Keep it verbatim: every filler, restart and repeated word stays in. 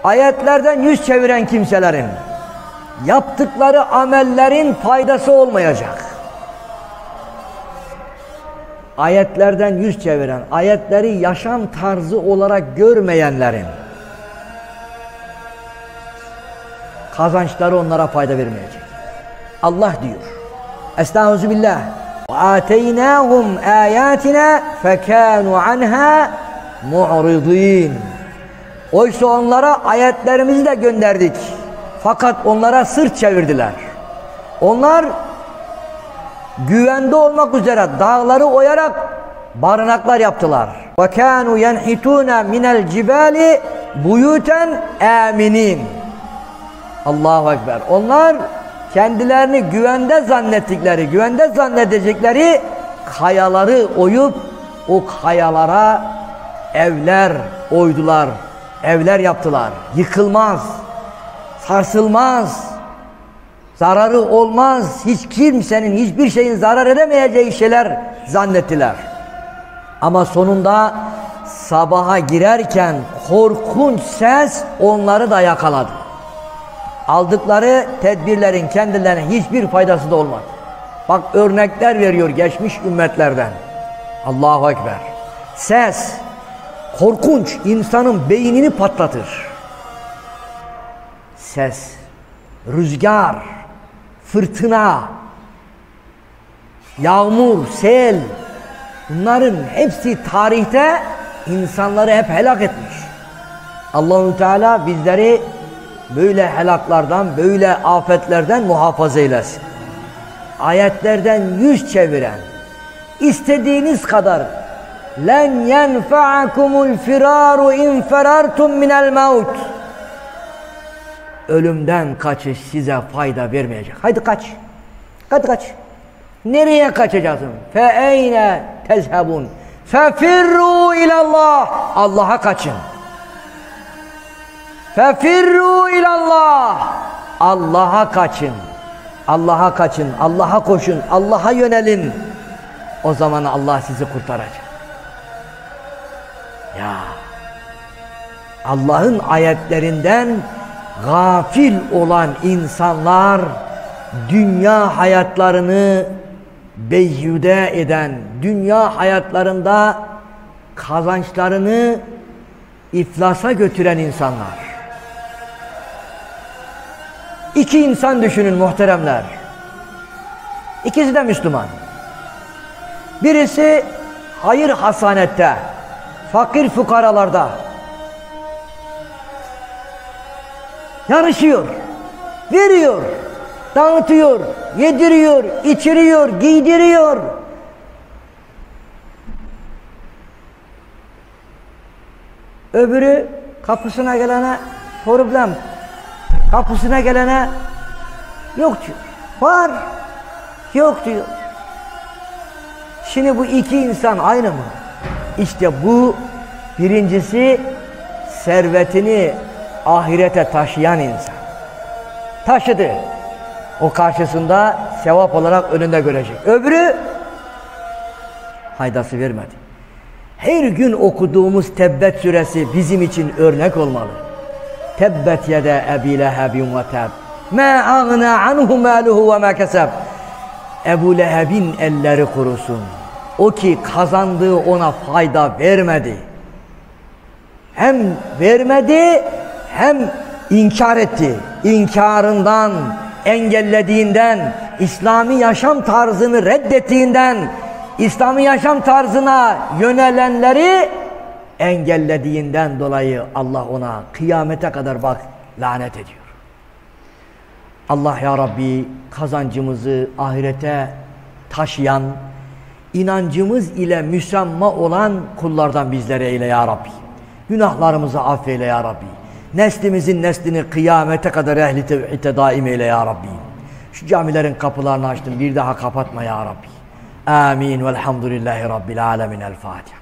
ayetlerden yüz çeviren kimselerin yaptıkları amellerin faydası olmayacak. Ayetlerden yüz çeviren, ayetleri yaşam tarzı olarak görmeyenlerin kazançları onlara fayda vermeyecek. Allah diyor. Estağfirullah. وَآتَيْنَاهُمْ آيَاتِنَا فَكَانُوا عَنْهَا مُعْرِضِينَ. Oysa onlara ayetlerimizi de gönderdik. Fakat onlara sırt çevirdiler. Onlar güvende olmak üzere dağları oyarak barınaklar yaptılar. وَكَانُوا يَنْحِتُونَ مِنَ الْجِبَالِ بُيُوتًا آمِنِينَ. Allahu Ekber. Onlar kendilerini güvende zannettikleri, güvende zannedecekleri kayaları oyup o kayalara evler oydular, evler yaptılar. Yıkılmaz, sarsılmaz, zararı olmaz, hiç kimsenin, hiçbir şeyin zarar edemeyeceği şeyler zannettiler. Ama sonunda sabaha girerken korkunç ses onları da yakaladı. Aldıkları tedbirlerin kendilerine hiçbir faydası da olmadı. Bak örnekler veriyor geçmiş ümmetlerden. Allahu Ekber. Ses korkunç, insanın beynini patlatır. Ses, rüzgar, fırtına, yağmur, sel, bunların hepsi tarihte insanları hep helak etmiş. Allah-u Teala bizleri böyle helaklardan, böyle afetlerden muhafaza eylesin. Ayetlerden yüz çeviren, istediğiniz kadar لَنْ يَنْفَعَكُمُ الْفِرَارُ اِنْ فَرَرْتُمْ مِنَ الْمَوْتِ. Ölümden kaçış size fayda vermeyecek. Haydi kaç. Hadi kaç. Nereye kaçacaksın? فَاَيْنَ تَذْهَبُونَ فَفِرُّوا اِلَى اللّٰهِ. Allah'a kaçın. فَفِرُّوا اِلَى اللّٰهِ. Allah'a kaçın. Allah'a kaçın. Allah'a koşun. Allah'a yönelin. O zaman Allah sizi kurtaracak. Ya Allah'ın ayetlerinden gafil olan insanlar dünya hayatlarını beyyüde eden, dünya hayatlarında kazançlarını iflasa götüren insanlar. İki insan düşünün muhteremler. İkisi de Müslüman. Birisi hayır hasanette, fakir fukaralarda yarışıyor, veriyor, dağıtıyor, yediriyor, içiriyor, giydiriyor. Öbürü kapısına gelene problem, kapısına gelene yok diyor, var, yok diyor. Şimdi bu iki insan aynı mı? İşte bu birincisi servetini ahirete taşıyan insan. Taşıdı. O karşısında sevap olarak önünde görecek. Öbürü faydası vermedi. Her gün okuduğumuz Tebbet suresi bizim için örnek olmalı. Tebbet yede Ebi Lehebin ve teb. Ma ağna anhu maluhu ve ma keseb. Ebu Leheb'in elleri kurusun. O ki kazandığı ona fayda vermedi. Hem vermedi hem inkar etti. İnkarından, engellediğinden, İslami yaşam tarzını reddettiğinden, İslami yaşam tarzına yönelenleri engellediğinden dolayı Allah ona kıyamete kadar bak lanet ediyor. Allah ya Rabbi kazancımızı ahirete taşıyan, inancımız ile müsemma olan kullardan bizlere eyle ya Rabbi. Günahlarımızı affeyle ya Rabbi. Neslimizin neslini kıyamete kadar ehli tevhide daim eyle ya Rabbi. Şu camilerin kapılarını açtım, bir daha kapatma ya Rabbi. Amin. Velhamdülillahi Rabbil alemin. El Fatiha.